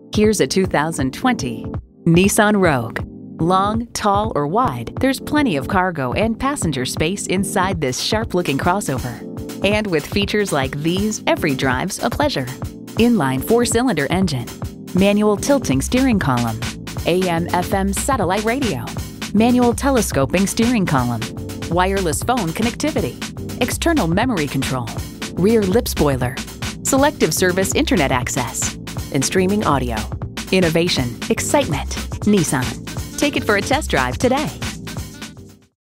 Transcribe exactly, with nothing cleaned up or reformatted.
Here's a two thousand twenty Nissan Rogue. Long, tall, or wide, there's plenty of cargo and passenger space inside this sharp-looking crossover. And with features like these, every drive's a pleasure. Inline four-cylinder engine, manual tilting steering column, A M F M satellite radio, manual telescoping steering column, wireless phone connectivity, external memory control, rear lip spoiler, selective service internet access, and streaming audio. Innovation, excitement, Nissan. Take it for a test drive today.